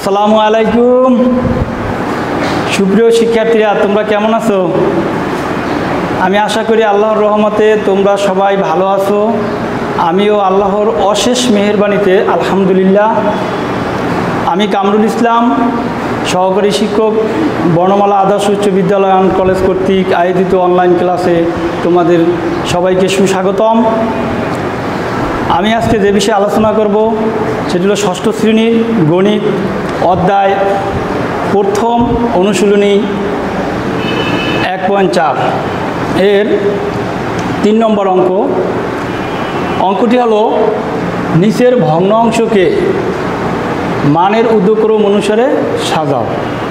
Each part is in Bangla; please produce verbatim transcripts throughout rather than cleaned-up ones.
আসসালামু আলাইকুম। সুপ্রিয় শিক্ষার্থীরা, তোমরা কেমন আছো? আমি আশা করি আল্লাহর রহমতে তোমরা সবাই ভালো আছো। আমিও আল্লাহর অশেষ মেহেরবানিতে আলহামদুলিল্লাহ। আমি কামরুল ইসলাম, সহকারী শিক্ষক, বর্ণমালা আদর্শ উচ্চ বিদ্যালয় অ্যান্ড কলেজ কর্তৃক আয়োজিত অনলাইন ক্লাসে তোমাদের সবাইকে সুস্বাগতম। আমি আজকে যে বিষয়ে আলোচনা করব সেটি হলো ষষ্ঠ শ্রেণীর গণিত অধ্যায় প্রথম অনুশীলনী এক পয়েন্ট চার এর তিন নম্বর অঙ্ক। অঙ্কটি হলো নিচের ভগ্ন অংশকে মানের ঊর্ধ্বক্রম অনুসারে সাজাও।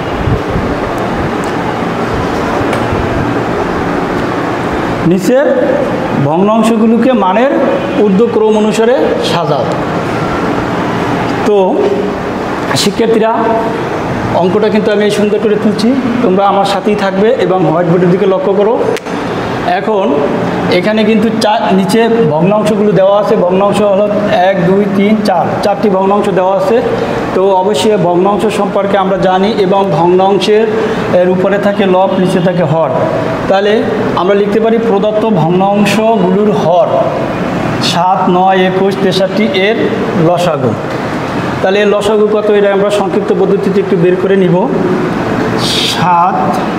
নিচের ভগ্নাংশগুলোকে মানের ঊর্ধ্বক্রম অনুসারে সাজাও। তো শিক্ষার্থীরা, অঙ্কটা কিন্তু আমি সুন্দর করে তুলছি, তোমরা আমার সাথেই থাকবে এবং হোয়াইট বোর্ডের দিকে লক্ষ্য করো। এখন এখানে কিন্তু চার নিচে ভগ্নাংশগুলো দেওয়া আছে। ভগ্নাংশ হলো এক দুই তিন চার, চারটি ভগ্নাংশ দেওয়া আছে। তো অবশ্যই ভগ্নাংশ সম্পর্কে আমরা জানি এবং ভগ্নাংশের এর উপরে থাকে লব, নিচে থাকে হর। তাহলে আমরা লিখতে পারি প্রদত্ত ভগ্নাংশগুলোর হর সাত, নয়, একুশ, তেষট্টি এর লসাগু। তাহলে এর লসাগু কত, এটা আমরা সংক্ষিপ্ত পদ্ধতিতে একটু বের করে নিব। সাত,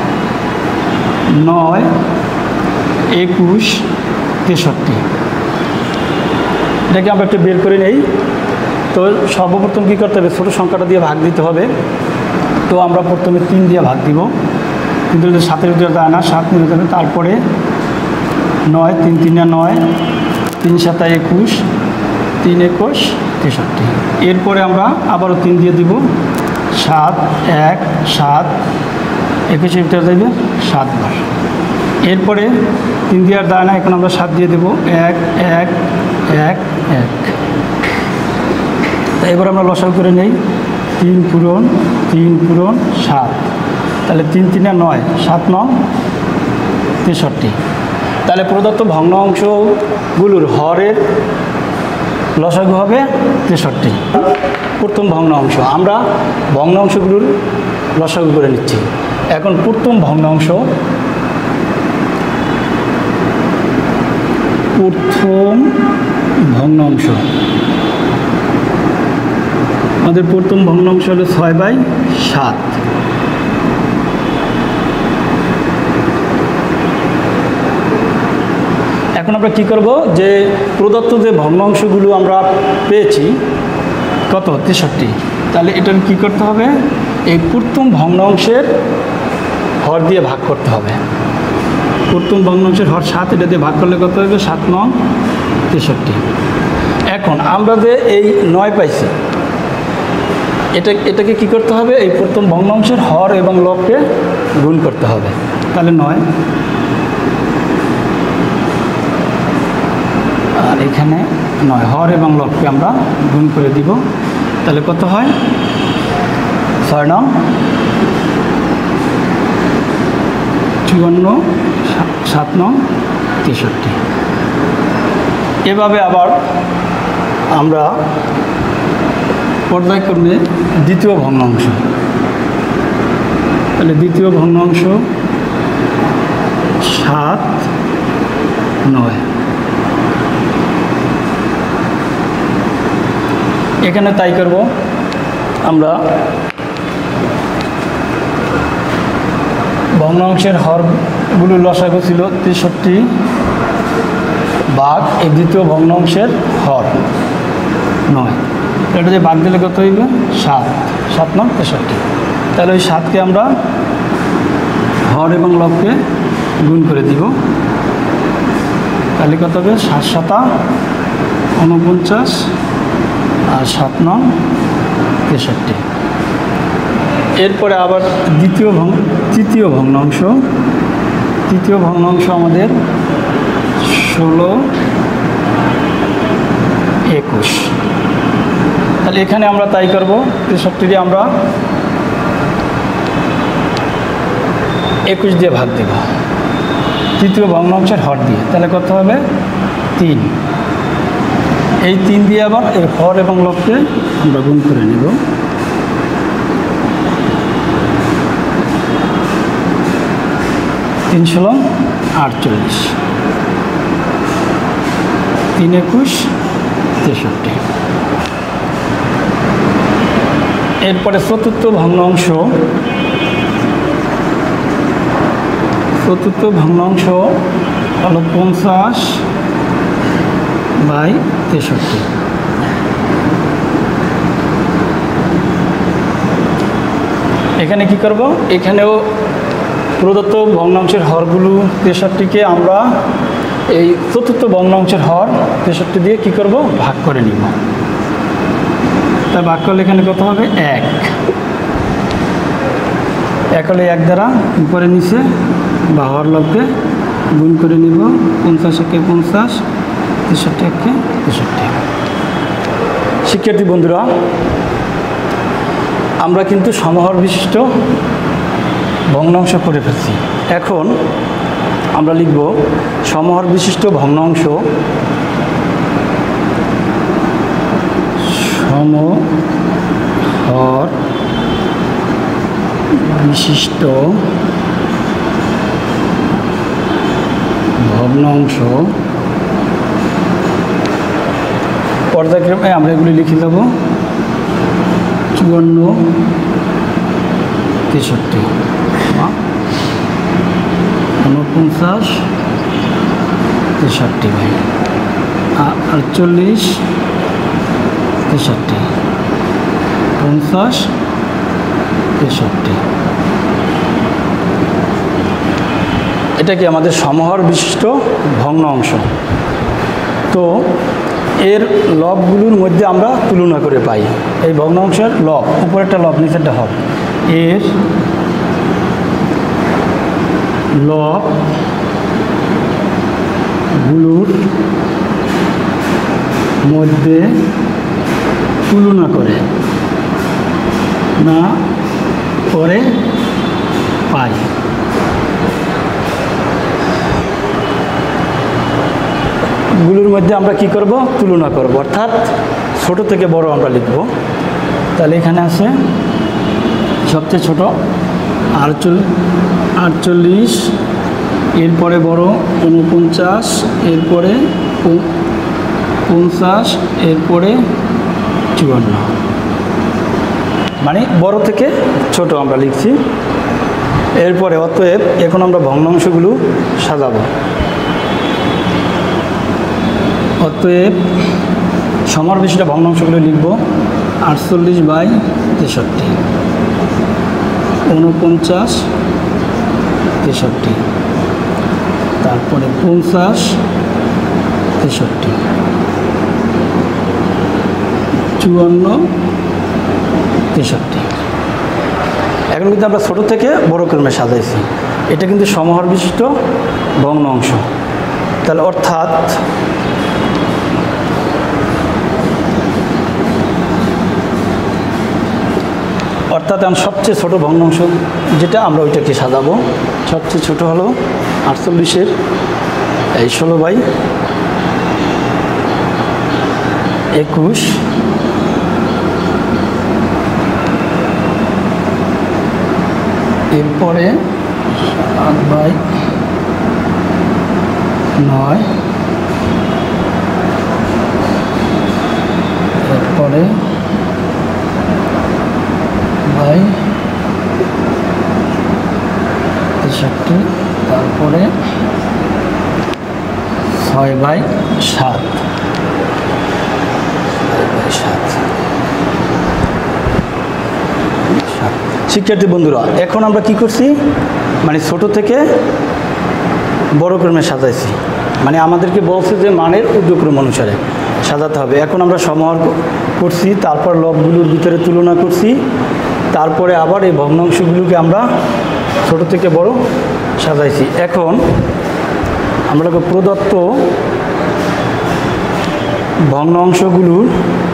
নয়, একুশ, তেষট্টি, এটাকে আমরা একটু বের করে নেই। তো সর্বপ্রথম কী করতে হবে, ছোটো সংখ্যাটা দিয়ে ভাগ দিতে হবে। তো আমরা প্রথমে তিন দিয়ে ভাগ দিব, কিন্তু সাতের ভিতরে যায় না, সাত নিয়ে যাবে। তারপরে নয়, তিন তিনে নয়, তিন সাতা একুশ, তিন একুশ তেষট্টি। এরপরে আমরা আবারও তিন দিয়ে দিব, সাত, এক, সাত, একুশের ভিতরে যাবে সাত বার। এরপরে তিন দিয়ে আর দেয় না, এখন আমরা সাত দিয়ে দেবো, এক, এক, এক, এক। তা এবার আমরা লসাগু করে নেই, তিন পূরণ তিন পূরণ সাত, তাহলে তিন তিনে নয়, সাত নয় তেষট্টি। তাহলে প্রদত্ত ভগ্নাংশগুলোর হরের লসাগু হবে তেষট্টি। প্রথম ভগ্নাংশ আমরা ভগ্নাংশগুলোর লসাগু করে নিচ্ছি। এখন প্রথম ভগ্নাংশ, প্রথম ভগ্নাংশ আমাদের প্রথম ভগ্নাংশ হলো ছয় বাই সাত। এখন আমরা কী করব, যে প্রদত্ত যে ভগ্নাংশগুলো আমরা পেয়েছি কত, তেষট্টি। তাহলে এটা কী করতে হবে, এই প্রথম ভগ্নাংশের হর দিয়ে ভাগ করতে হবে। প্রথম ভগ্নাংশের হর সাত, এটা দিয়ে ভাগ করলে কত হবে, সাত নং তেষট্টি। এখন আমরা যে এই নয় পাইছি, এটা এটাকে কী করতে হবে, এই প্রথম ভগ্নাংশের হর এবং লবকে গুণ করতে হবে। তাহলে নয়, আর এখানে নয়, হর এবং লবকে আমরা গুণ করে দিব। তাহলে কত হয়, ছয় নং চুয়ান্ন, সাত নং তেষট্টি। এভাবে আবার আমরা পর্যায়ক্রমে দ্বিতীয় ভগ্নাংশ, তাহলে দ্বিতীয় ভগ্নাংশ সাত, নয়, এখানে তাই করব। আমরা ভগ্নাংশের হরগুলো লসাগু ছিল তেষট্টি ভাগ এই দ্বিতীয় ভগ্নাংশের হর নয়, এটা যে ভাগ দিলে কত হইবে, সাত, সাত নং তেষট্টি। তাহলে ওই সাতকে আমরা হর এবং লবকে গুণ করে দিব। তাহলে কত হবে, সাত সাতা ঊনপঞ্চাশ আর সাত নং তেষট্টি। এরপরে আবার দ্বিতীয় ভগ্ন তৃতীয় ভগ্নাংশ, তৃতীয় ভগ্নাংশ আমাদের ষোলো, একুশ। তাহলে এখানে আমরা তাই করব, তেষট্টি দিয়ে আমরা একুশ দিয়ে ভাগ দেব তৃতীয় ভগ্নাংশের হর দিয়ে। তাহলে কত হবে, তিন। এই তিন দিয়ে আবার এর হর এবং লবকে আমরা গুণ করে নেব। তিন ষোলো আটচল্লিশ, তিন একুশ তেষট্টি। এরপরে চতুর্থ ভগ্নাংশ, চতুর্থ ভগ্নাংশ হলো পঞ্চাশ বাই তেষট্টি। এখানে কি করব, এখানেও প্রদত্ত ভগ্নাংশের হরগুলো তেষট্টিকে আমরা এই চতুর্থ ভগ্নাংশের হর তেষট্টি দিয়ে কি করব, ভাগ করে নিব। তা ভাগ করলে এখানে কত হবে, এক। এক হলে এক দ্বারা উপরে নিচে বা হর লবকে গুণ করে নিব। পঞ্চাশ একে পঞ্চাশ, তেষট্টি একে তেষট্টি। শিক্ষার্থী বন্ধুরা, আমরা কিন্তু সমহর বিশিষ্ট ভগ্নাংশ করে ফেলছি। এখন আমরা লিখব সমহর বিশিষ্ট ভগ্নাংশ, সমহর বিশিষ্ট ভগ্নাংশ। পর্যায়ক্রমে আমরা এগুলি লিখে দেব। চুয়ান্ন তেষট্টি, উনপঞ্চাশ তেষট্টি ভাই, আটচল্লিশ তেষট্টি, পঞ্চাশ তেষট্টি। এটা কি আমাদের সমহর বিশিষ্ট ভগ্নাংশ। তো এর লবগুলোর মধ্যে আমরা তুলনা করে পাই। এই ভগ্নাংশের লব, উপরেরটা লব নিচেরটা হর, এর লবগুলোর মধ্যে তুলনা করে না করে পাই। গুলোর মধ্যে আমরা কি করব, তুলনা করব, অর্থাৎ ছোট থেকে বড় আমরা লিখব। তাহলে এখানে আছে সবচেয়ে ছোট আটচল্লিশ, আটচল্লিশ, এরপরে বড় উনপঞ্চাশ, এরপরে পঞ্চাশ, এরপরে চুয়ান্ন। মানে বড় থেকে ছোট আমরা লিখছি। এরপরে অতএব এখন আমরা ভগ্নাংশগুলো সাজাবো। অতএব সমহর বিশিষ্ট ভগ্নাংশগুলো লিখব। আটচল্লিশ বাই তেষট্টি, উনপঞ্চাশ তেষট্টি, তারপরে পঞ্চাশ তেষট্টি, চুয়ান্ন তেষট্টি। এখন কিন্তু আমরা ছোটো থেকে বড় ক্রমে সাজাইছি। এটা কিন্তু সমহর বিশিষ্ট ভগ্নাংশ। তাহলে অর্থাৎ অর্থাৎ আমি সবচেয়ে ছোটো ভগ্নাংশ যেটা, আমরা ওইটাকে সাজাবো। সবচেয়ে ছোটো হলো আটচল্লিশের এই ষোলো বাই একুশ, এরপরে আট বাই নয়, এরপরে বাই তেষট্টি, তারপরে ছয় বাই সাত, সাত। শিক্ষার্থী বন্ধুরা, এখন আমরা কি করছি, মানে ছোট থেকে বড় ক্রমে সাজাইছি। মানে আমাদেরকে বলছে যে মানের ঊর্ধ্বক্রম অনুসারে সাজাতে হবে। এখন আমরা সমহর করছি, তারপর লবগুলোর ভিতরে তুলনা করছি, তারপরে আবার এই ভগ্নাংশগুলোকে আমরা ছোট থেকে বড় সাজাইছি। এখন আমরা প্রদত্ত ভগ্নাংশগুলোর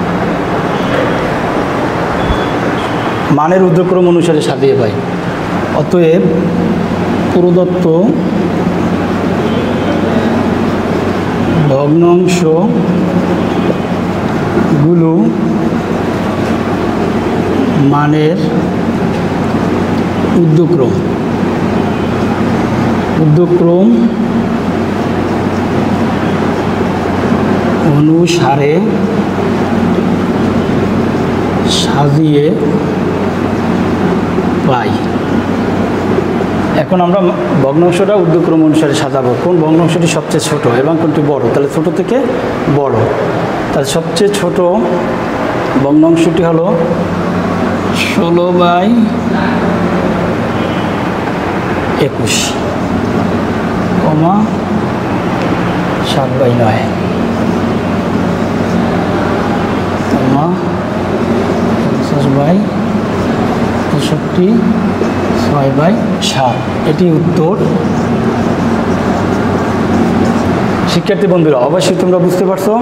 মানের ঊর্ধ্বক্রম অনুসারে সাজিয়ে পাই। অতএব প্রদত্ত ভগ্নাংশগুলো মানের ঊর্ধ্বক্রম ঊর্ধ্বক্রম অনুসারে সাজিয়ে পাই। এখন আমরা ভগ্নাংশটা ঊর্ধ্বক্রম অনুসারে সাজাবো। কোন ভগ্নাংশটি সবচেয়ে ছোট এবং কোনটি বড়? তাহলে ছোট থেকে বড়। তাহলে সবচেয়ে ছোট ভগ্নাংশটি হলো ষোলো বাই একুশ কমা সাত বাই নয় কমা পঞ্চাশ বাই পঁয়ষট্টি ছয় বাই সাত। এটি উত্তর। শিক্ষার্থী বন্ধুরা, অবশ্যই তোমরা বুঝতে পারছো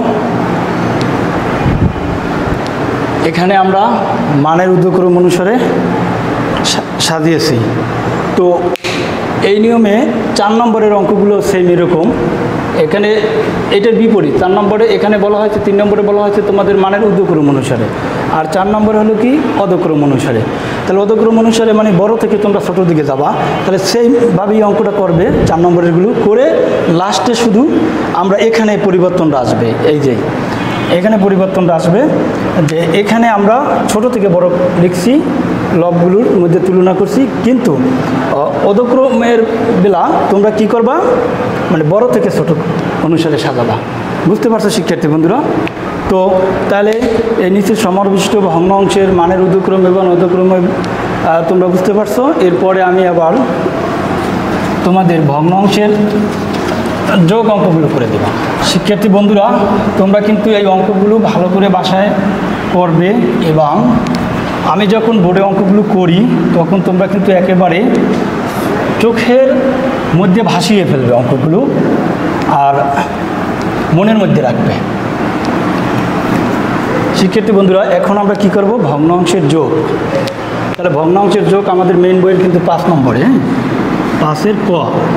এখানে আমরা মানের ঊর্ধ্বক্রম অনুসারে সাজিয়েছি। তো এই নিয়মে চার নম্বরের অঙ্কগুলো সেম এরকম। এখানে এটার বিপরীত। চার নম্বরে এখানে বলা হয়েছে, তিন নম্বরে বলা হয়েছে তোমাদের মানের ঊর্ধ্বক্রম অনুসারে, আর চার নম্বরে হলো কি অধক্রম অনুসারে। তাহলে অধক্রম অনুসারে মানে বড় থেকে তোমরা ছোটোর দিকে যাবা। তাহলে সেইভাবেই অঙ্কটা করবে চার নম্বরেরগুলো করে। লাস্টে শুধু আমরা এখানে পরিবর্তনটা আসবে, এই যে এখানে পরিবর্তনটা আসবে যে এখানে আমরা ছোট থেকে বড় লিখছি, লবগুলোর মধ্যে তুলনা করছি, কিন্তু অধক্রমের বেলা তোমরা কি করবা, মানে বড় থেকে ছোট অনুসারে সাজাবা। বুঝতে পারছো শিক্ষার্থী বন্ধুরা? তো তাহলে এই নিচের সমাবিষ্ট ভগ্নাংশের মানের ঊর্ধ্বক্রম এবং অধক্রমে তোমরা বুঝতে পারছো। এরপরে আমি আবার তোমাদের ভগ্নাংশের যোগ অঙ্কগুলো করে দেব। শিক্ষার্থী বন্ধুরা, তোমরা কিন্তু এই অঙ্কগুলো ভালো করে বাসায় করবে, এবং আমি যখন বোর্ডে অঙ্কগুলো করি তখন তোমরা কিন্তু একেবারে চোখের মধ্যে ভাসিয়ে ফেলবে অঙ্কগুলো, আর মনের মধ্যে রাখবে। শিক্ষার্থী বন্ধুরা, এখন আমরা কি করব, ভগ্নাংশের যোগ। তাহলে ভগ্নাংশের যোগ আমাদের মেইন বইয়ের কিন্তু পাঁচ নম্বরে, পাঁচের ক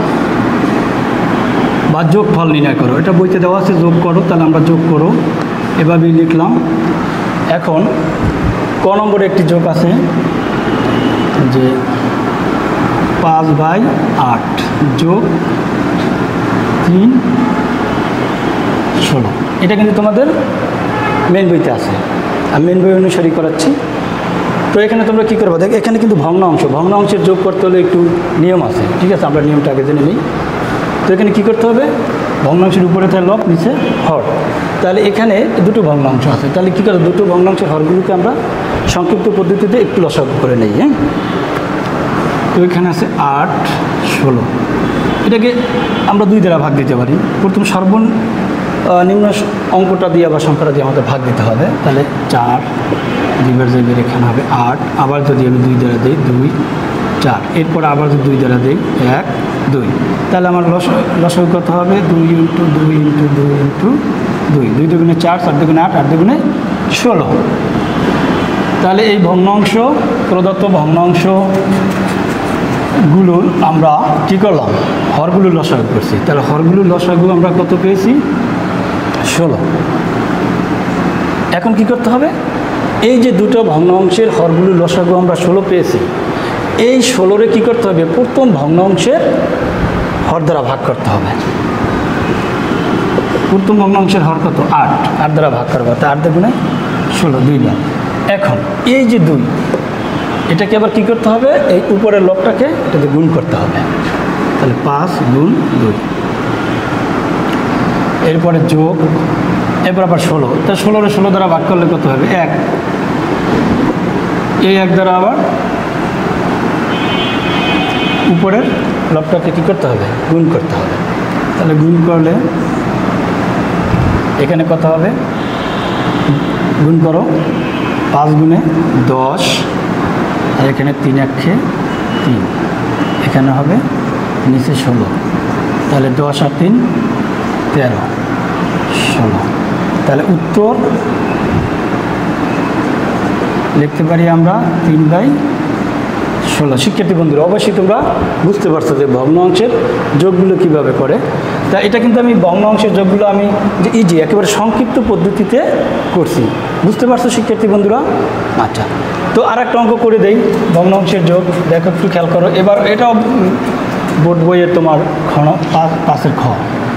বা যোগ ফল নির্ণয় করো, এটা বইতে দেওয়া আছে, যোগ করো। তাহলে আমরা যোগ করো, এভাবেই লিখলাম। এখন ক নম্বরে একটি যোগ আছে যে পাঁচ বাই আট যোগ তিন ষোলো। এটা কিন্তু তোমাদের মেন বইতে আছে, আমি মেন বই অনুসারী করাচ্ছি। তো এখানে তোমরা কী করবে, দেখ এখানে কিন্তু ভগ্নাংশ, ভগ্নাংশের যোগ করতে হলে একটু নিয়ম আছে, ঠিক আছে? আমরা নিয়মটা আগে জেনে নিই। তো এখানে কী করতে হবে, ভগ্নাংশের উপরে থাকে লব, নিচে হর। তাহলে এখানে দুটো ভগ্নাংশ আছে, তাহলে কী করে দুটো ভগ্নাংশের হরগুলোকে আমরা সংক্ষিপ্ত পদ্ধতিতে একটু লসাগু করে নেই। হ্যাঁ, তো এখানে আছে আট ষোলো, এটাকে আমরা দুই দ্বারা ভাগ দিতে পারি। প্রথম সর্বনিম্ন অঙ্কটা দিয়ে আবার সংখ্যাটা দিয়ে আমাদের ভাগ দিতে হবে। তাহলে চার দুইবার যাইবার এখানে হবে আট, আবার যদি আমি দুই দ্বারা দিই দুই চার, এরপর আবার যদি দুই দ্বারা দিই এক দুই, তাহলে আমার লস লসাগু কত হবে, দুই ইন্টু দুই ইন্টু দুই ইন্টু দুই, দুই দুগুণে চার, চার দুগুণে আট, আট দুগুণে ষোলো। তাহলে এই ভগ্নাংশ, প্রদত্ত ভগ্নাংশগুলোর আমরা কী করলাম, হরগুলোর লসাগু করছি। তাহলে হরগুলোর লসাগু আমরা কত পেয়েছি, ষোলো। এখন কি করতে হবে, এই যে দুটো ভগ্নাংশের হরগুলোর লসাগু আমরা ষোলো পেয়েছি, এই ষোলোরে কী করতে হবে, প্রথম ভগ্নাংশের হর দ্বারা ভাগ করতে হবে। প্রথম ভগ্নাংশের হর কত, আট, আট দ্বারা ভাগ করবো, তা আট দুগুণে ষোলো, দুই বার। এখন এই যে দুই, এটাকে আবার কী করতে হবে, এই উপরের লবটাকে এটাতে গুণ করতে হবে। তাহলে পাঁচ গুণ দুই, এরপরে যোগ, এরপর আবার ষোলো। তা ষোলোরে ষোলো দ্বারা ভাগ করলে কত হবে, এক। এই এক দ্বারা আবার উপরের লবটাকে কী করতে হবে, গুণ করতে হবে। তাহলে গুণ করলে এখানে কত হবে, গুণ করো, পাঁচ গুণে দশ, আর এখানে তিন একে তিন, এখানে হবে নিচে ষোলো। তাহলে দশ আর তিন তেরো, ষোলো। তাহলে উত্তর লিখতে পারি আমরা তিন বাই ষোলো। শিক্ষার্থী বন্ধুরা, অবশ্যই তোমরা বুঝতে পারছো যে ভগ্নাংশের যোগগুলো কিভাবে করে। তা এটা কিন্তু আমি ভগ্নাংশের যোগগুলো আমি যে ইজি একেবারে সংক্ষিপ্ত পদ্ধতিতে করছি, বুঝতে পারছো শিক্ষার্থী বন্ধুরা? আচ্ছা, তো আর একটা অঙ্ক করে দেই, ভগ্নাংশের যোগ। দেখো একটু খেয়াল করো, এবার এটাও বোর্ড বইয়ের তোমার খ পাঁচের খ।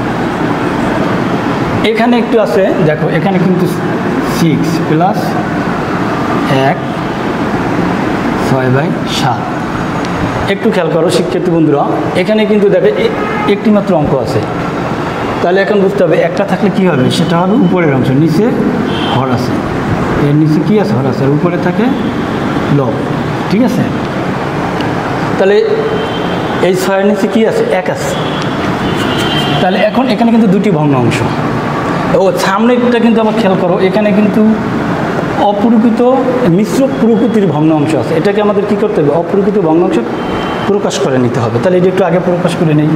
এখানে একটু আছে দেখো, এখানে কিন্তু সিক্স প্লাস এক ছয় বাই সাত। একটু খেয়াল করো শিক্ষার্থী বন্ধুরা, এখানে কিন্তু দেখো একটি মাত্র অঙ্ক আছে। তাহলে এখন বুঝতে হবে একটা থাকলে কি হবে, সেটা হবে উপরের অংশ, নিচে হর আছে, এর নিচে কি আছে, হর আছে, আর উপরে থাকে লব। ঠিক আছে, তাহলে এই ছয়ের নিচে কি আছে, এক আছে। তাহলে এখন এখানে কিন্তু দুটি ভগ্ন অংশ। ও সামনেটা কিন্তু আবার খেয়াল করো, এখানে কিন্তু অপ্রকৃত মিশ্র প্রকৃতির ভগ্ন অংশ আছে। এটাকে আমাদের কি করতে হবে, অপ্রকৃত ভগ্ন অংশ প্রকাশ করে নিতে হবে। তাহলে এটা একটু আগে প্রকাশ করে নেই।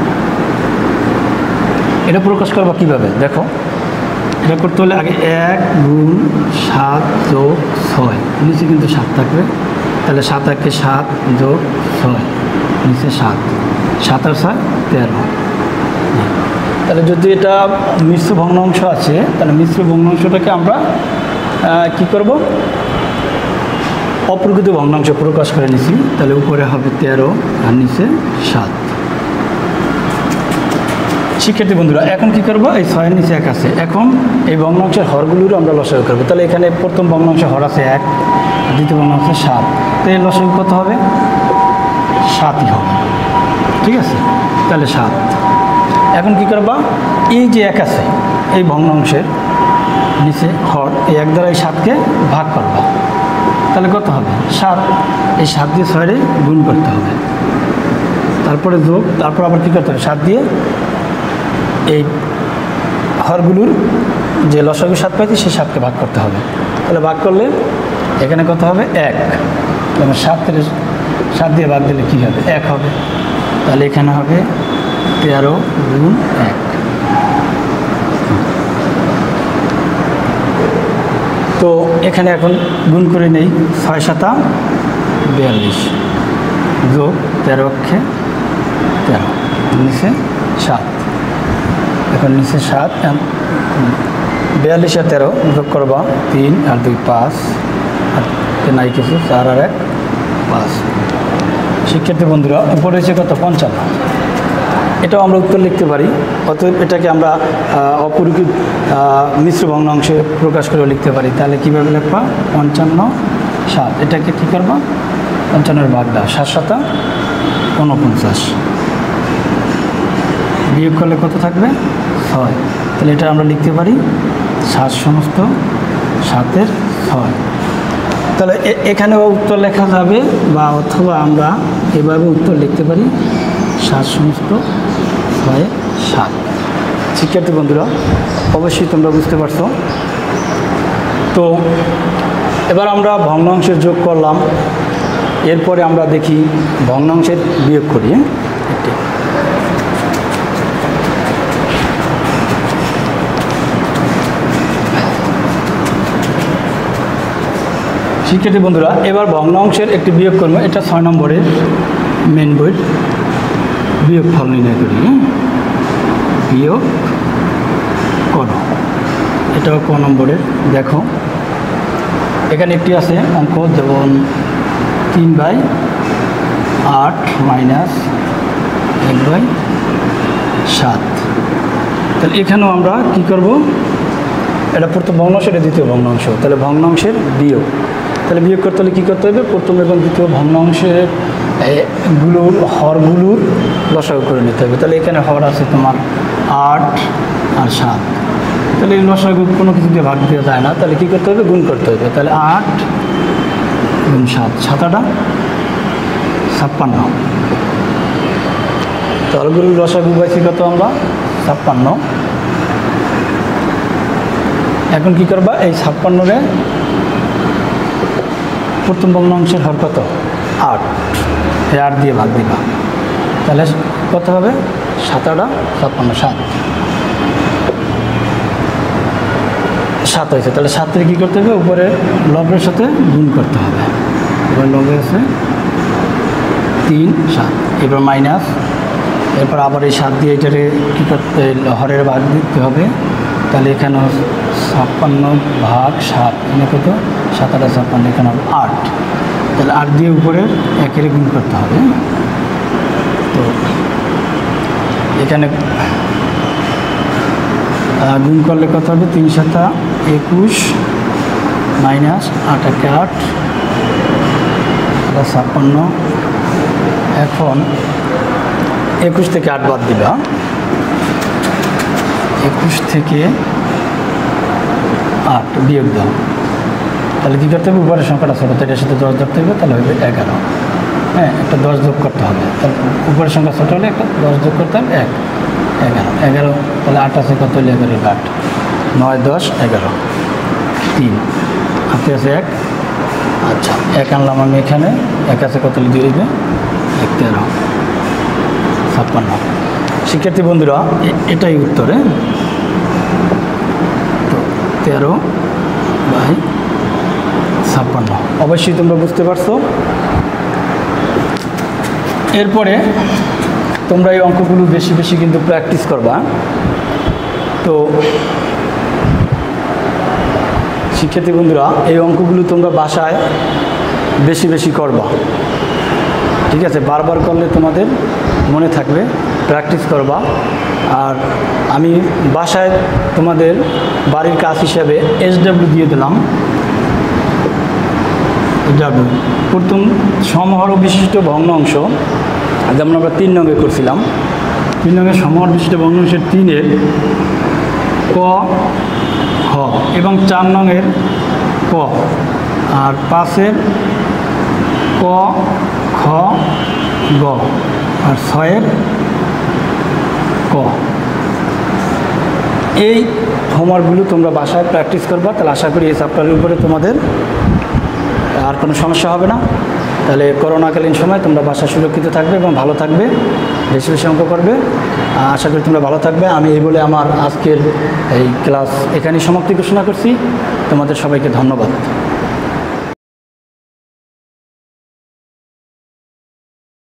এটা প্রকাশ করবো কীভাবে দেখো, এটা করতে হলে আগে এক গুণ সাত যোগ ছয়, নিচে কিন্তু সাত থাকবে। তাহলে সাত একে সাত যোগ ছয়, নিচে সাত, সাত আর ছয় তেরো। তাহলে যদি এটা মিশ্র ভগ্নাংশ আছে, তাহলে মিশ্র ভগ্নাংশটাকে আমরা কি করব, অপ্রকৃত ভগ্নাংশ প্রকাশ করে নিছি। তাহলে উপরে হবে তেরো আর নিচে সাত। শিক্ষার্থী বন্ধুরা এখন কি করব, এই ছয়ের নিচে এক আছে, এখন এই ভগ্নাংশের হরগুলোর আমরা লসাগু করবো। তাহলে এখানে প্রথম ভগ্নাংশ হর আছে এক, দ্বিতীয় ভগ্নাংশ সাত, তো এর লসাগু কত হবে, সাতই হবে। ঠিক আছে, তাহলে সাত। এখন কি করবা, এই যে এক আছে এই ভগ্নাংশের নিচে হর, এই এক দ্বারা এই সাতকে ভাগ করবা, তাহলে কত হবে সাত। এই সাত দিয়ে ছয়রে গুণ করতে হবে, তারপরে যোগ, তারপর আবার কী করতে হবে, সাত দিয়ে এই হরগুলোর যে লসাগু সাত পাইছি সেই সাতকে ভাগ করতে হবে। তাহলে ভাগ করলে এখানে কত হবে, এক। যেমন সাত থেকে সাত দিয়ে ভাগ দিলে কী হবে, এক হবে। তাহলে এখানে হবে তেরো গুণ এক। তো এখানে এখন গুণ করে নেই, ছয় সাতা বিয়াল্লিশ যোগ তেরো অক্ষে তেরো, নিচে সাত। এখন নিচে সাত, বিয়াল্লিশ আর তেরো যোগ করবা, তিন আর দুই পাঁচ, আর নাই কিছু, চার আর এক পাঁচ। শিক্ষার্থী বন্ধুরা উপরে হয়েছে কত, পঞ্চান্ন। এটাও আমরা উত্তর লিখতে পারি। অতএব এটাকে আমরা অপরিকৃত মিশ্র ভগ্নাংশে প্রকাশ করে লিখতে পারি। তাহলে কীভাবে লিখবা, পঞ্চান্ন সাত, এটাকে কী করবা, পঞ্চান্নের ভাগ দাও, সাত সাতা ঊনপঞ্চাশ, বিয়োগ করলে কত থাকবে, ছয়। তাহলে এটা আমরা লিখতে পারি সাত সমস্ত সাতের ছয়। তাহলে এখানেও উত্তর লেখা যাবে, বা অথবা আমরা এভাবে উত্তর লিখতে পারি সাত সমস্ত ছয় সাত। শিক্ষার্থী বন্ধুরা অবশ্যই তোমরা বুঝতে পারছো। তো এবার আমরা ভগ্নাংশের যোগ করলাম, এরপরে আমরা দেখি ভগ্নাংশের বিয়োগ করি। একটি শিক্ষার্থী বন্ধুরা এবার ভগ্নাংশের একটি বিয়োগ করবো। এটা ছয় নম্বরের মেন বইয়ের বিয়োগ ফল নির্ণয় করি। বিয়োগ করো, এটাও ক নম্বরের। দেখো এখানে একটি আছে অঙ্ক, যেমন তিন বাই আট মাইনাস এক বাই সাত। তাহলে এখানেও আমরা কি করব, এটা প্রথম ভগ্নাংশ, এটা দ্বিতীয় ভগ্নাংশ, তাহলে ভগ্নাংশের বিয়োগ। তাহলে বিয়োগ করতে হলে কী করতে হবে, প্রথম এবং দ্বিতীয় ভগ্নাংশের গুলোর হরগুলোর লসাগু করে নিতে হবে। তাহলে এখানে হর আছে তোমার আট আর সাত, তাহলে এই লসাগু কোনো কিছু দিয়ে ভাগ দেওয়া যায় না, তাহলে কী করতে হবে, গুণ করতে হবে। তাহলে আট গুণ সাত, সাতাটা ছাপ্পান্ন। তো হরগুলোর লসাগু পাইছি কত আমরা, ছাপ্পান্ন। এখন কি করবা, এই ছাপ্পান্নরে প্রথম ভগ্নাংশের হর কত, আট, এই আট দিয়ে ভাগ দিবা, তাহলে কত হবে, সাতাটা ছাপ্পান্ন, সাত সাত হয়েছে। তাহলে সাতরে কী করতে হবে, উপরে লবের সাথে গুণ করতে হবে। এবার লবে আছে তিন সাত, এবার মাইনাস, এরপর আবার এই সাত দিয়ে এটারে কী করতে, হরের ভাগ দিতে হবে। তাহলে এখানে ছাপ্পান্ন ভাগ সাত, এখানে কত, সাতাটা ছাপ্পান্ন, এখানে হবে আট। তাহলে আট দিয়ে উপরে একের গুণ করতে হবে। তো এখানে গুণ করলে কত হবে? তিন সাতা একুশ মাইনাস আট একে আট ছাপ্পান্ন। এখন একুশ থেকে আট বাদ দিবা, একুশ থেকে আট বিয়োগ দাও, তাহলে কী করতে হবে? উপরের সংখ্যাটা ছোটো, এটার সাথে দশ ধরতে হবে, তাহলে হবে এগারো। হ্যাঁ, একটা দশ যোগ করতে হবে, তাহলে উপরের সংখ্যা ছোটো হলে একটা দশ যোগ করতে হবে, এক এগারো এগারো তাহলে আট আছে কত হলে এগারো আট, নয় দশ এগারো, তিন হাতে আছে এক। আচ্ছা, এক আনলাম আমি এখানে, এক আছে কত হলে দিয়ে দেবে? এক তেরো ছাপ্পান্ন। শিক্ষার্থী বন্ধুরা, এটাই উত্তরে। তো তেরো বাই ছাপ্পান্ন। অবশ্যই তোমরা বুঝতে পারছো। এরপরে তোমরা এই অঙ্কগুলো বেশি বেশি কিন্তু প্র্যাকটিস করবা। তো শিক্ষার্থী বন্ধুরা, এই অঙ্কগুলো তোমরা বাসায় বেশি বেশি করবা, ঠিক আছে? বারবার করলে তোমাদের মনে থাকবে, প্র্যাকটিস করবা। আর আমি বাসায় তোমাদের বাড়ির কাজ হিসাবে এস ডাব্লিউ দিয়ে দিলাম। ডাব্লিউ প্রথম সমহর বিশিষ্ট ভগ্নাংশ, যেমন আমরা তিন নঙ্গে করছিলাম, তিন নঙ্গের সমহর বিশিষ্ট ভগ্নাংশের তিনের ক খ এবং চার নঙ্গের ক, আর পাঁচের ক খ গ, আর ছয়ের ক। এই হোমওয়ার্কগুলো তোমরা বাসায় প্র্যাকটিস করবা, তাহলে আশা করি এই চ্যাপ্টারের উপরে তোমাদের আর কোনো সমস্যা হবে না। তাহলে করোনাকালীন সময় তোমরা বাসায় সুরক্ষিত থাকবে এবং ভালো থাকবে, বেশি বেশি অঙ্ক করবে। আশা করি তোমরা ভালো থাকবে। আমি এই বলে আমার আজকের এই ক্লাস এখানেই সমাপ্তি ঘোষণা করছি। তোমাদের সবাইকে ধন্যবাদ।